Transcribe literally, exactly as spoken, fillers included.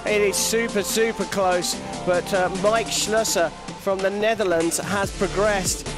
it is super, super close, but uh, Mike Schlusser from the Netherlands has progressed